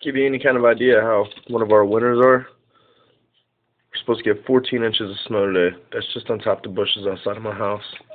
give you any kind of idea how one of our winters are, we're supposed to get 14 inches of snow today. That's just on top of the bushes outside of my house.